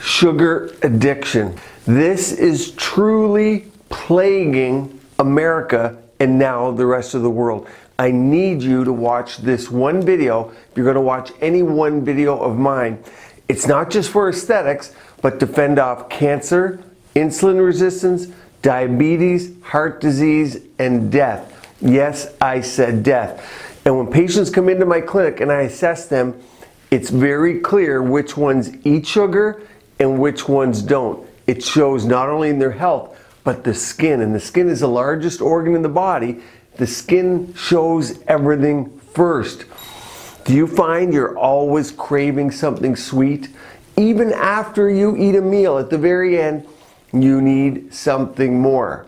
sugar addiction. This is truly plaguing America and now the rest of the world. I need you to watch this one video. If you're going to watch any one video of mine, it's not just for aesthetics, but to fend off cancer, insulin resistance, diabetes, heart disease, and death. Yes, I said death. And when patients come into my clinic and I assess them, it's very clear which ones eat sugar and which ones don't. It shows not only in their health, but the skin. And the skin is the largest organ in the body. The skin shows everything first. Do you find you're always craving something sweet? Even after you eat a meal, at the very end, you need something more.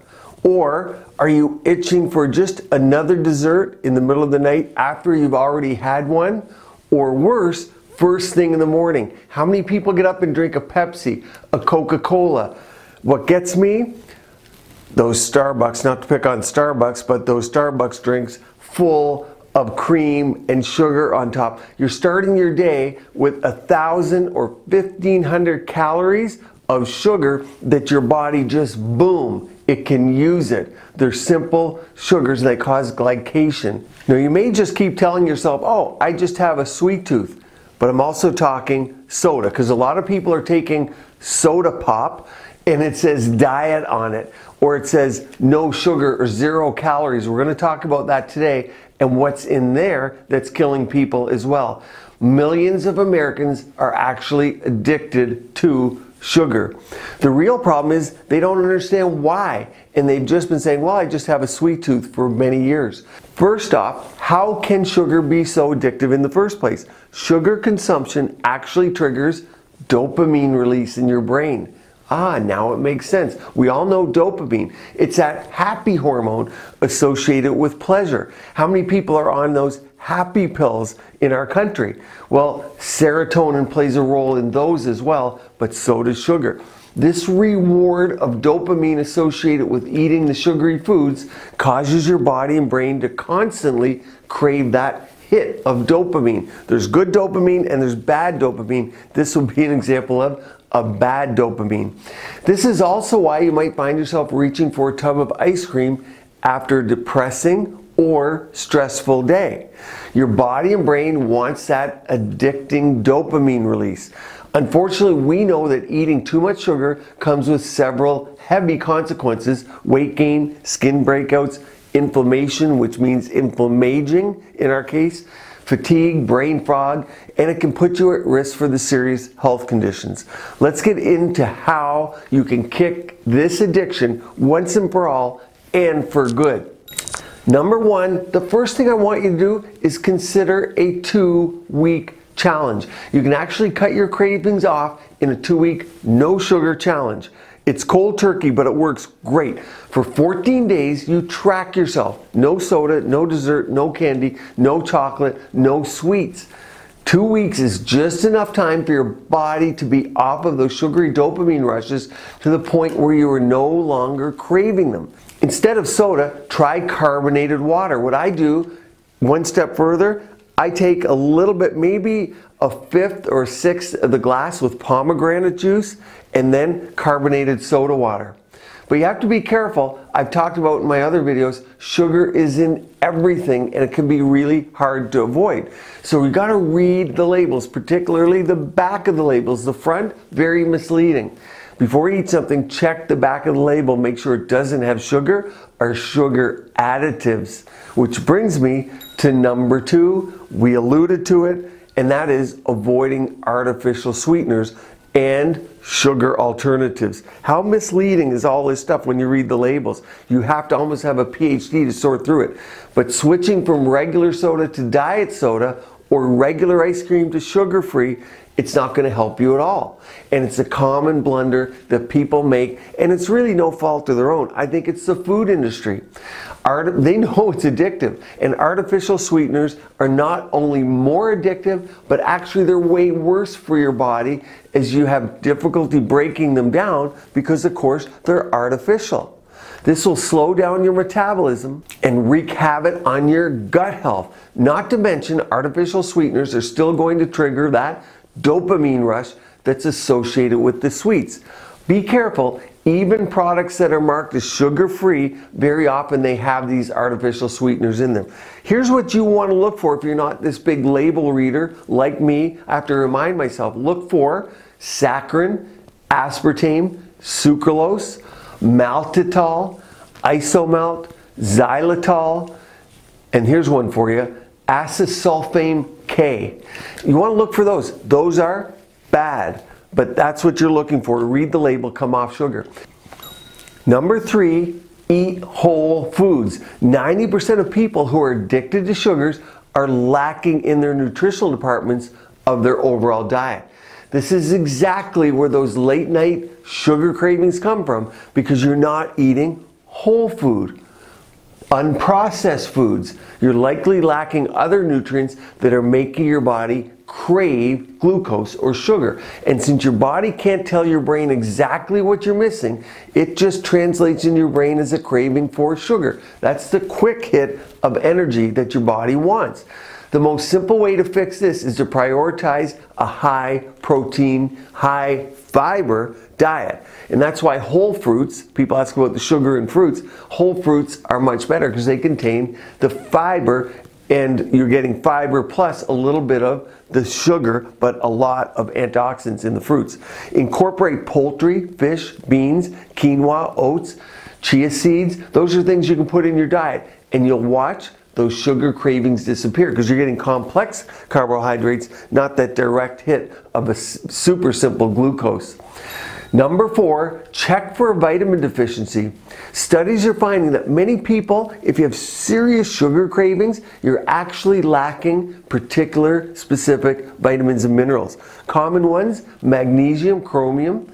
Or are you itching for just another dessert in the middle of the night after you've already had one? Or worse, first thing in the morning. How many people get up and drink a Pepsi, a Coca-Cola? What gets me? Those Starbucks, not to pick on Starbucks, but those Starbucks drinks full of cream and sugar on top. You're starting your day with 1,000 or 1,500 calories of sugar that your body just, boom, it can use it. They're simple sugars and they cause glycation. Now you may just keep telling yourself, oh, I just have a sweet tooth. But I'm also talking soda, because a lot of people are taking soda pop and it says diet on it, or it says no sugar or 0 calories. We're going to talk about that today and what's in there that's killing people as well. Millions of Americans are actually addicted to sugar. The real problem is they don't understand why, and they've just been saying, well, I just have a sweet tooth for many years. First off, how can sugar be so addictive in the first place? Sugar consumption actually triggers dopamine release in your brain. Ah, now it makes sense. We all know dopamine. It's that happy hormone associated with pleasure. How many people are on those happy pills in our country? Well, serotonin plays a role in those as well, but so does sugar. This reward of dopamine associated with eating the sugary foods causes your body and brain to constantly crave that hit of dopamine. There's good dopamine and there's bad dopamine. This will be an example of a bad dopamine. This is also why you might find yourself reaching for a tub of ice cream after a depressing or stressful day. Your body and brain wants that addicting dopamine release. Unfortunately, we know that eating too much sugar comes with several heavy consequences: weight gain, skin breakouts, inflammation, which means inflammaging in our case, fatigue, brain fog, and it can put you at risk for the serious health conditions. Let's get into how you can kick this addiction once and for all and for good. Number one, the first thing I want you to do is consider a 2-week challenge. You can actually cut your cravings off in a 2-week no sugar challenge. It's cold turkey, but it works great. For 14 days, you track yourself. No soda, no dessert, no candy, no chocolate, no sweets. 2 weeks is just enough time for your body to be off of those sugary dopamine rushes to the point where you are no longer craving them. Instead of soda, try carbonated water. What I do, one step further, I take a little bit, maybe a 1/5 or 1/6 of the glass with pomegranate juice and then carbonated soda water. But you have to be careful. I've talked about in my other videos, sugar is in everything and it can be really hard to avoid. So you got to read the labels, particularly the back of the labels. The front, very misleading. Before you eat something, check the back of the label, make sure it doesn't have sugar or sugar additives. Which brings me to number 2. We alluded to it, and that is avoiding artificial sweeteners and sugar alternatives. How misleading is all this stuff when you read the labels? You have to almost have a PhD to sort through it. But switching from regular soda to diet soda or regular ice cream to sugar-free, it's not going to help you at all. And it's a common blunder that people make, and it's really no fault of their own. I think it's the food industry. They know it's addictive, and artificial sweeteners are not only more addictive, but actually they're way worse for your body as you have difficulty breaking them down because, of course, they're artificial. This will slow down your metabolism and wreak havoc on your gut health. Not to mention, artificial sweeteners are still going to trigger that dopamine rush that's associated with the sweets. Be careful, even products that are marked as sugar-free, very often they have these artificial sweeteners in them. Here's what you want to look for if you're not this big label reader like me. I have to remind myself, look for saccharin, aspartame, sucralose, maltitol, isomalt, xylitol, and here's one for you, acesulfame K. You want to look for those. Those are bad, but that's what you're looking for. Read the label, come off sugar. Number 3, eat whole foods. 90% of people who are addicted to sugars are lacking in their nutritional departments of their overall diet. This is exactly where those late night sugar cravings come from, because you're not eating whole food. Unprocessed foods, you're likely lacking other nutrients that are making your body crave glucose or sugar. And since your body can't tell your brain exactly what you're missing, it just translates in your brain as a craving for sugar. That's the quick hit of energy that your body wants. The most simple way to fix this is to prioritize a high protein, high fiber diet. And that's why whole fruits, people ask about the sugar in fruits, whole fruits are much better because they contain the fiber, and you're getting fiber plus a little bit of the sugar, but a lot of antioxidants in the fruits. Incorporate poultry, fish, beans, quinoa, oats, chia seeds. Those are things you can put in your diet, and you'll watch those sugar cravings disappear because you're getting complex carbohydrates, not that direct hit of a super simple glucose. Number 4, check for a vitamin deficiency. Studies are finding that many people, if you have serious sugar cravings, you're actually lacking particular specific vitamins and minerals. Common ones, magnesium, chromium,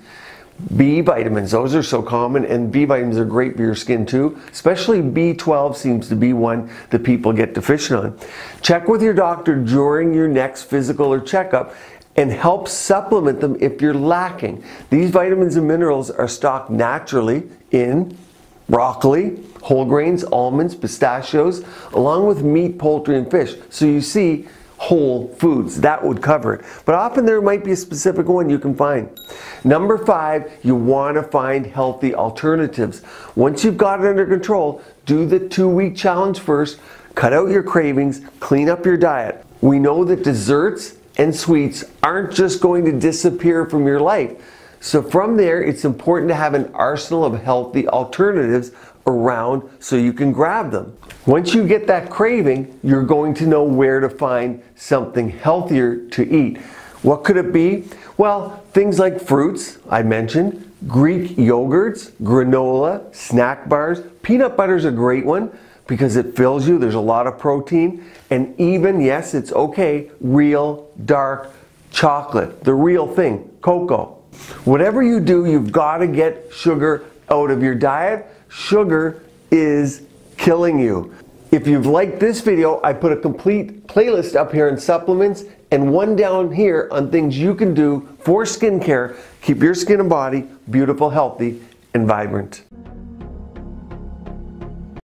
B vitamins, those are so common, and B vitamins are great for your skin too. Especially B12 seems to be one that people get deficient on. Check with your doctor during your next physical or checkup and help supplement them if you're lacking. These vitamins and minerals are stocked naturally in broccoli, whole grains, almonds, pistachios, along with meat, poultry, and fish. So you see, whole foods, that would cover it. But often there might be a specific one you can find. Number 5, you want to find healthy alternatives. Once you've got it under control, do the 2-week challenge first, cut out your cravings, clean up your diet. We know that desserts and sweets aren't just going to disappear from your life. So from there, it's important to have an arsenal of healthy alternatives around so you can grab them. Once you get that craving, you're going to know where to find something healthier to eat. What could it be? Well, things like fruits, I mentioned, Greek yogurts, granola, snack bars. Peanut butter is a great one because it fills you, there's a lot of protein, and even, yes, it's okay, real dark chocolate, the real thing, cocoa. Whatever you do, you've got to get sugar out of your diet. Sugar is killing you. If you've liked this video, I put a complete playlist up here on supplements and one down here on things you can do for skincare. Keep your skin and body beautiful, healthy, and vibrant.